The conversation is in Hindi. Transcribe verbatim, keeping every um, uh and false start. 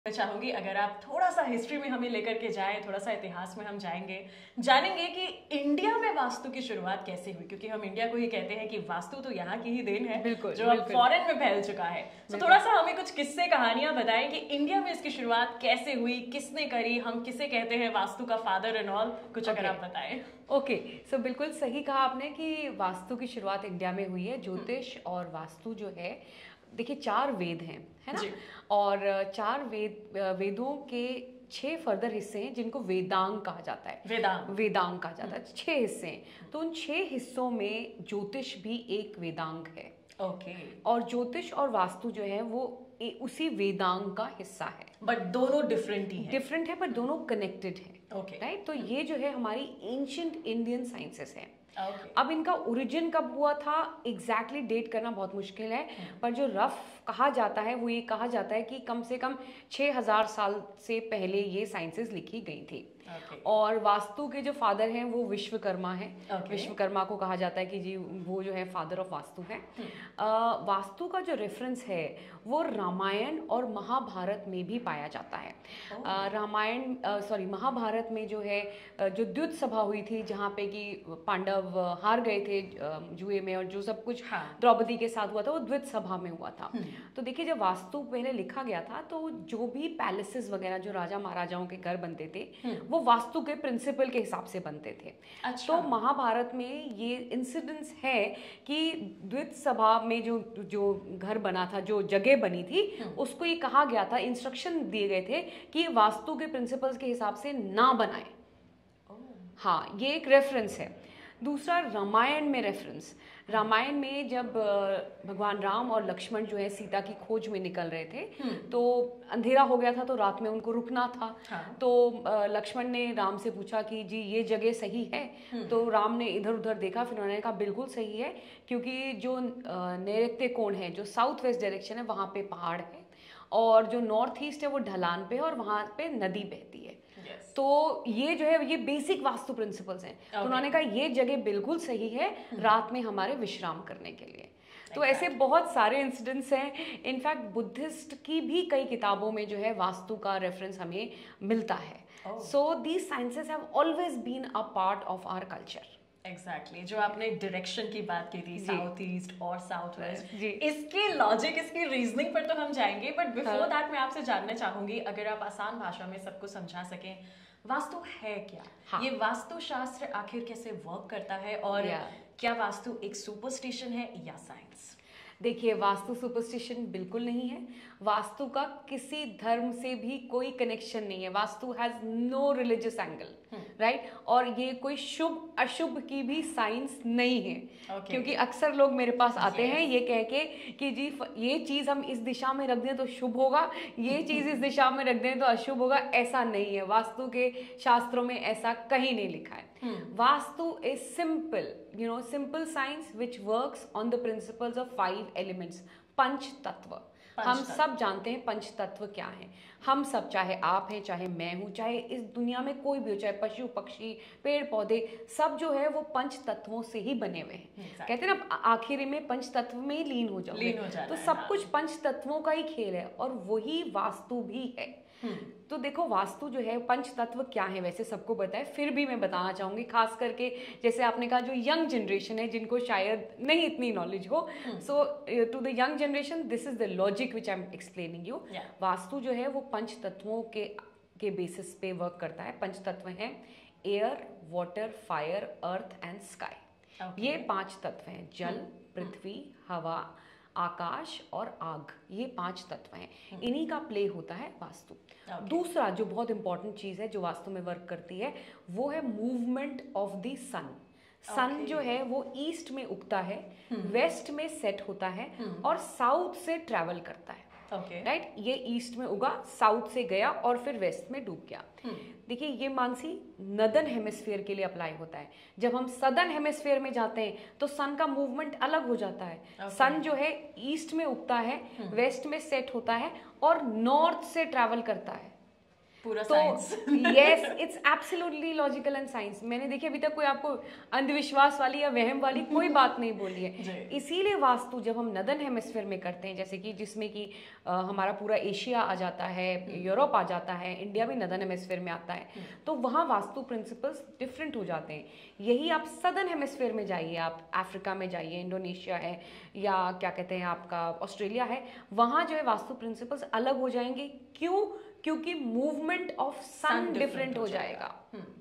मैं चाहूंगी अगर आप थोड़ा सा हिस्ट्री में हमें लेकर के जाएं, थोड़ा सा इतिहास में हम जाएंगे, जानेंगे कि इंडिया में वास्तु की शुरुआत कैसे हुई, क्योंकि हम इंडिया को ही कहते हैं कि वास्तु तो यहाँ की ही देन है, बिल्कुल, जो अब फॉरेन में फैल चुका है। तो थोड़ा सा हमें कुछ किस्से कहानियां बताएं कि इंडिया में इसकी शुरुआत कैसे हुई, किसने करी, हम किसे कहते हैं वास्तु का फादर एंड ऑल, कुछ अगर आप बताएं। ओके, सो बिल्कुल सही कहा आपने कि वास्तु की शुरुआत इंडिया में हुई है। ज्योतिष और वास्तु जो है, देखिए चार वेद हैं, है ना, और चार वेद वेदों के छह फर्दर हिस्से हैं जिनको वेदांग कहा जाता है। वेदांग वेदांग कहा जाता है। छह हिस्से हैं, तो उन छह हिस्सों में ज्योतिष भी एक वेदांग है। Okay okay. और ज्योतिष और वास्तु जो है वो उसी वेदांग का हिस्सा है, बट दोनों डिफरेंट ही है। डिफरेंट है, पर दोनों कनेक्टेड है। Okay okay. राइट, तो ये जो है हमारी एंशियंट इंडियन साइंसेस है। Okay. अब इनका ओरिजिन कब हुआ था एग्जैक्टली exactly डेट करना बहुत मुश्किल है, पर जो रफ कहा जाता है वो ये कहा जाता है कि कम से कम छह हजार साल से पहले ये साइंसेस लिखी गई थी। Okay. और वास्तु के जो फादर हैं वो विश्वकर्मा है। Okay. विश्वकर्मा को कहा जाता है कि जी वो जो है फादर ऑफ वास्तु है। hmm. वास्तु का जो रेफरेंस है वो रामायण और महाभारत में भी पाया जाता है। oh. रामायण सॉरी महाभारत में जो है जो द्युत सभा हुई थी जहाँ पे कि पांडव हार गए थे जुए में, और जो सब कुछ हाँ. द्रौपदी के साथ हुआ था वो द्युत सभा में हुआ था। hmm. तो देखिए जब वास्तु पहले लिखा गया था तो जो भी पैलेसेस वगैरह जो राजा महाराजाओं के घर बनते थे hmm. वो वास्तु के प्रिंसिपल के हिसाब से बनते थे। अच्छा। तो महाभारत में ये इंसिडेंस है कि द्वित सभा में जो जो घर बना था, जो जगह बनी थी, उसको ये कहा गया था, इंस्ट्रक्शन दिए गए थे कि वास्तु के प्रिंसिपल्स के हिसाब से ना बनाए। हाँ, ये एक रेफरेंस है। दूसरा रामायण में रेफरेंस, रामायण में जब भगवान राम और लक्ष्मण जो है सीता की खोज में निकल रहे थे तो अंधेरा हो गया था, तो रात में उनको रुकना था। हाँ। तो लक्ष्मण ने राम से पूछा कि जी ये जगह सही है? तो राम ने इधर उधर देखा, फिर उन्होंने कहा बिल्कुल सही है, क्योंकि जो नैऋत्य कोण है, जो साउथ वेस्ट डायरेक्शन है, वहाँ पे पहाड़ है, और जो नॉर्थ ईस्ट है वो ढलान पे है, और वहाँ पे नदी बहती है। yes. तो ये जो है ये बेसिक वास्तु प्रिंसिपल्स हैं। okay. तो उन्होंने कहा ये जगह बिल्कुल सही है रात में हमारे विश्राम करने के लिए। तो ऐसे बहुत सारे इंसिडेंट्स हैं। इनफैक्ट बुद्धिस्ट की भी कई किताबों में जो है वास्तु का रेफरेंस हमें मिलता है। So these sciences have always been a part of our culture. Exactly exactly. जो आपने डायरेक्शन की बात की थी, साउथ ईस्ट और साउथ वेस्ट, इसकी लॉजिक, इसकी रीजनिंग पर तो हम जाएंगे, बट बिफोर दैट मैं आपसे जानना चाहूंगी, अगर आप आसान भाषा में सबको समझा सकें, वास्तु है क्या? हाँ. ये वास्तु शास्त्र आखिर कैसे वर्क करता है, और क्या वास्तु एक सुपरस्टिशन है या साइंस? देखिए, वास्तु सुपरस्टिशन बिल्कुल नहीं है। वास्तु का किसी धर्म से भी कोई कनेक्शन नहीं है। Vastu has no religious angle, right, और ये कोई शुभ अशुभ की भी साइंस नहीं है। okay. क्योंकि अक्सर लोग मेरे पास आते yes. हैं ये कह के कि जी ये चीज हम इस दिशा में रख दें तो शुभ होगा, ये चीज इस दिशा में रख दें तो अशुभ होगा। ऐसा नहीं है, वास्तु के शास्त्रों में ऐसा कहीं नहीं लिखा है। hmm. Vastu is simple, you know, simple science which works on the principles of five elements, पंच तत्व। हम सब जानते हैं पंच तत्व क्या हैं। हम सब, चाहे आप हैं, चाहे मैं हूं, चाहे इस दुनिया में कोई भी हो, चाहे पशु पक्षी पेड़ पौधे, सब जो है वो पंच तत्वों से ही बने हुए हैं। exactly. कहते हैं ना आखिर में पंच तत्व में ही लीन हो जाओगे, तो सब हाँ. कुछ पंच तत्वों का ही खेल है, और वही वास्तु भी है। hmm. तो देखो वास्तु जो है, पंच तत्व क्या है वैसे सबको पता है, फिर भी मैं बताना चाहूंगी, खास करके जैसे आपने कहा जो यंग जनरेशन है जिनको शायद नहीं इतनी नॉलेज हो। So to the young generation this is the logic which I am explaining you. Vastu जो है वो पंच तत्वों के के बेसिस पे वर्क करता है। पंच तत्व हैं air, water, fire, earth and sky. ये पांच तत्व हैं, जल, पृथ्वी, हवा, आकाश और आग। ये पांच तत्व हैं, इन्हीं का प्ले होता है वास्तु। okay. दूसरा जो बहुत इंपॉर्टेंट चीज है जो वास्तु में वर्क करती है वो है movement of the sun. Sun okay. जो है वो ईस्ट में उगता है, वेस्ट में सेट होता है, और साउथ से ट्रैवल करता है। ओके, राइट, ये ईस्ट में उगा, साउथ से गया, और फिर वेस्ट में डूब गया। देखिए ये मानसी नदर्न हेमिस्फीयर के लिए अप्लाई होता है। जब हम सदर्न हेमिस्फीयर में जाते हैं तो सन का मूवमेंट अलग हो जाता है। okay. सन जो है ईस्ट में उगता है, वेस्ट में सेट होता है, और नॉर्थ से ट्रैवल करता है। पूरा तो yes, it's absolutely logical and science. मैंने देखिए अभी तक कोई आपको अंधविश्वास वाली या वहम वाली कोई बात नहीं बोली है। इसीलिए वास्तु जब हम नदर्न हेमिस्फीयर में करते हैं, जैसे कि जिसमें कि हमारा पूरा एशिया आ जाता है, यूरोप आ जाता है, इंडिया भी नदर्न हेमिस्फीयर में आता है, तो वहाँ वास्तु प्रिंसिपल्स डिफरेंट हो जाते हैं। यही आप सदर्न हेमिस्फीयर में जाइए, आप अफ्रीका में जाइए, इंडोनेशिया है या क्या कहते हैं आपका ऑस्ट्रेलिया है, वहाँ जो है वास्तु प्रिंसिपल्स अलग हो जाएंगे। क्यों? क्योंकि मूवमेंट ऑफ सन डिफरेंट हो जाएगा।